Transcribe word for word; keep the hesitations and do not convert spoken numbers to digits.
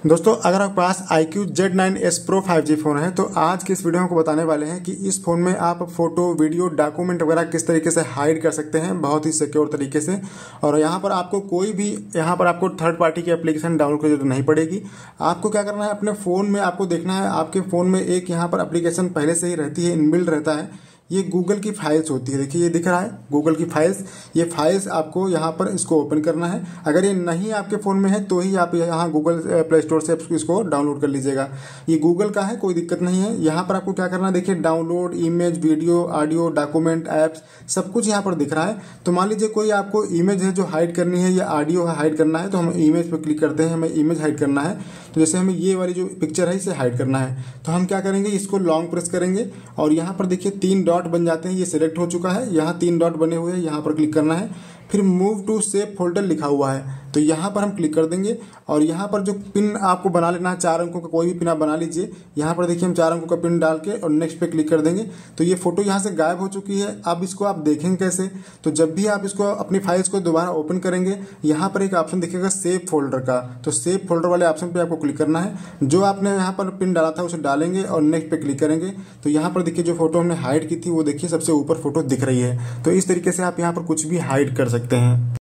दोस्तों अगर आपके पास I Q Z nine S pro five G phone है तो आज के इस वीडियो में आपको बताने वाले हैं कि इस फ़ोन में आप फोटो वीडियो डॉक्यूमेंट वगैरह किस तरीके से हाइड कर सकते हैं बहुत ही सिक्योर तरीके से। और यहाँ पर आपको कोई भी यहाँ पर आपको थर्ड पार्टी की एप्लीकेशन डाउनलोड करने की जरूरत नहीं पड़ेगी। आपको क्या करना है, अपने फ़ोन में आपको देखना है, आपके फ़ोन में एक यहाँ पर एप्लीकेशन पहले से ही रहती है, इनबिल्ट रहता है। ये गूगल की फाइल्स होती है, देखिए ये दिख रहा है गूगल की फाइल्स। ये फाइल्स आपको यहाँ पर इसको ओपन करना है। अगर ये नहीं आपके फ़ोन में है तो ही आप यहाँ गूगल प्ले स्टोर से इसको डाउनलोड कर लीजिएगा। ये गूगल का है, कोई दिक्कत नहीं है। यहाँ पर आपको क्या करना है, देखिए download image video audio document apps सब कुछ यहाँ पर दिख रहा है। तो मान लीजिए कोई आपको इमेज है जो हाइड करनी है या ऑडियो हाइड करना है तो हम इमेज पर क्लिक करते हैं, हमें इमेज हाइड करना है। तो जैसे हमें ये वाली जो पिक्चर है इसे हाइड करना है तो हम क्या करेंगे, इसको लॉन्ग प्रेस करेंगे और यहाँ पर देखिए तीन डॉट बन जाते हैं। ये सिलेक्ट हो चुका है, यहाँ तीन डॉट बने हुए हैं, यहाँ पर क्लिक करना है। फिर मूव टू सेव फोल्डर लिखा हुआ है तो यहाँ पर हम क्लिक कर देंगे और यहाँ पर जो पिन आपको बना लेना है, चार अंकों का कोई भी पिन आप बना लीजिए। यहाँ पर देखिए हम चार अंकों का पिन डाल के और नेक्स्ट पे क्लिक कर देंगे तो ये फोटो यहाँ से गायब हो चुकी है। अब इसको आप देखेंगे कैसे, तो जब भी आप इसको अपनी फाइल्स को दोबारा ओपन करेंगे यहाँ पर एक ऑप्शन दिखेगा सेव फोल्डर का, तो सेव फोल्डर वाले ऑप्शन पे आपको क्लिक करना है। जो आपने यहाँ पर पिन डाला था उसे डालेंगे और नेक्स्ट पे क्लिक करेंगे तो यहाँ पर देखिए जो फोटो हमने हाइड की थी वो देखिए सबसे ऊपर फोटो दिख रही है। तो इस तरीके से आप यहाँ पर कुछ भी हाइड कर सकते हैं।